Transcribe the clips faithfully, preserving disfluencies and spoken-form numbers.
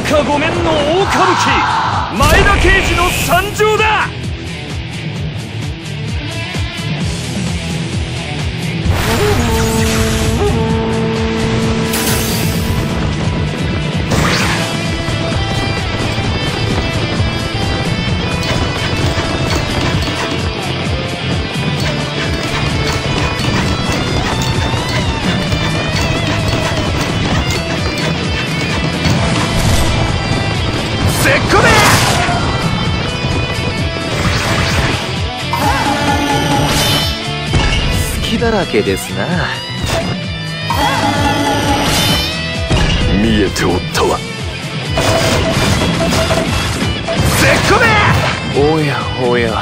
かごめんの大歌舞伎、前田慶次の参上だ。 隙だらけですな。 見えておったわ。 せっこめ。 おやおや。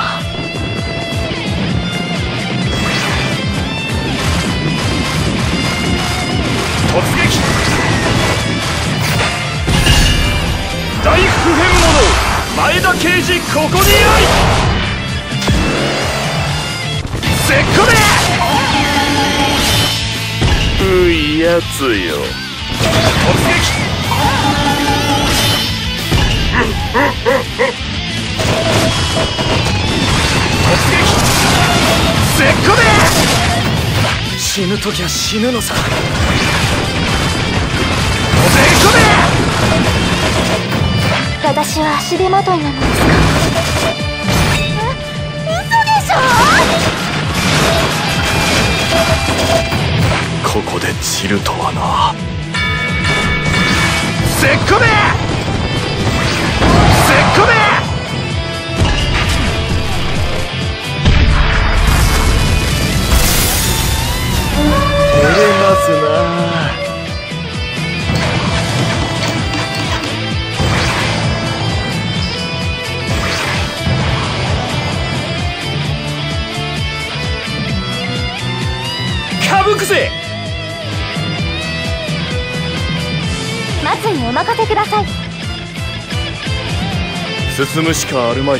突撃。大不変者前田慶次、ここにあい。せっこめ。 ういやつよ。 突撃。突撃。せっこめ。死ぬときは死ぬのさ。せっこめ。 私は足手まといなのですか。え、嘘でしょ。 ここで散るとはな。 せっこめ。せっこめ。 照れますな。 かぶくぜ。 松にお任せください。 進むしかあるまい。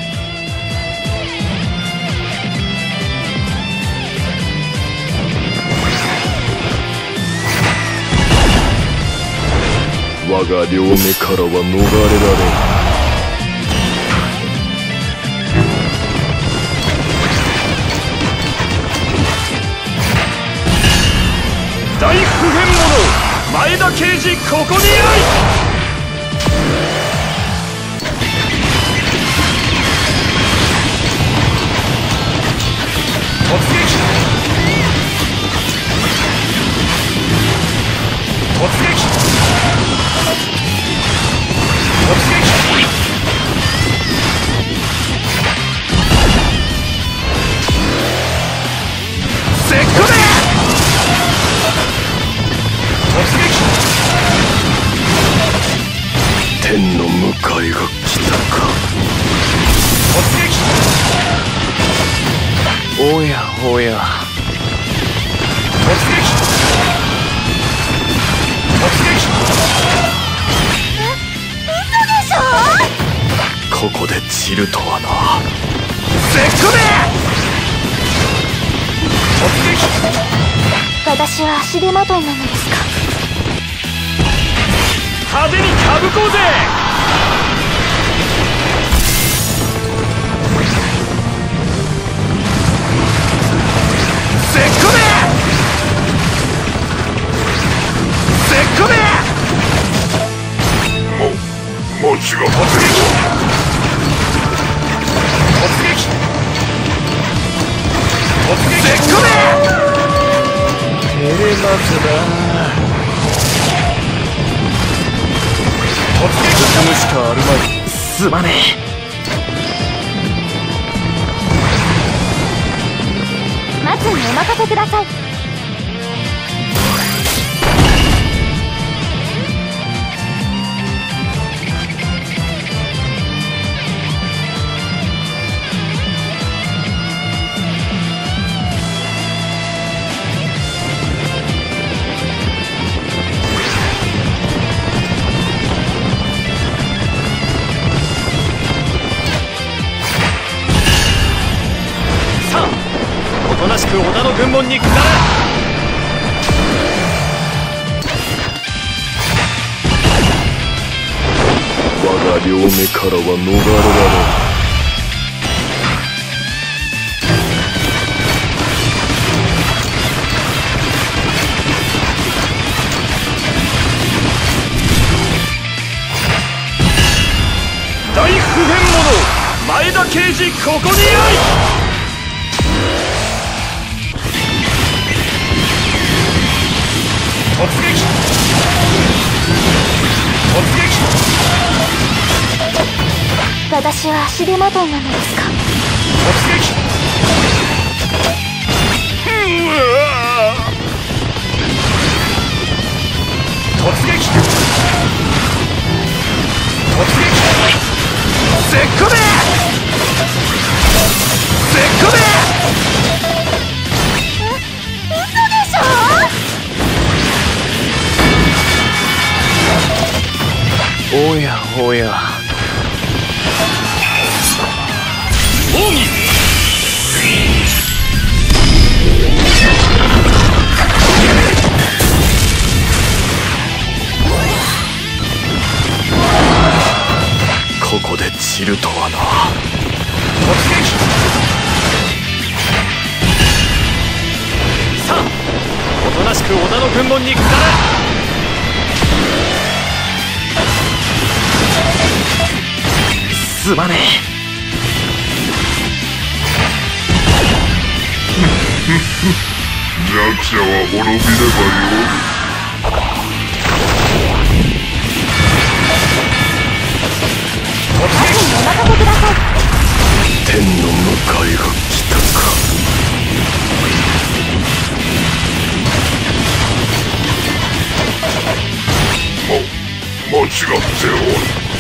我が両目からは逃れられん。 大不変者前田慶次、ここにあい。突撃。突撃。突撃。せっこめ。突撃。 天の迎えが来たか。 突撃。 おやおや。 突撃。突撃。 え、嘘でしょ。 ここで散るとはな。 せっこめ。突撃。 私は足手まといなのですか。 派手にかぶこうぜ。せっこめ。せっこめ。 も餅が突撃。突撃。突撃。せっこめ。 照れますな。 突撃。進むしかあるまい。 すまね松にお任せください。 おとなしく織田の軍門に下れ。 両目からは逃れられん。 大不変者前田慶次、ここにあり。突撃突撃。 私は足手まといなのですか？ 突撃。うわ突撃突撃。せっこめせっこめ。 嘘でしょ？ おやおや。 奥義。 ここで散るとはな。 突撃。さあ、おとなしく織田の軍門に下れ。 すまね弱者は滅びればよい。 お任せください。 天の迎えが来たか。ま、間違っておる。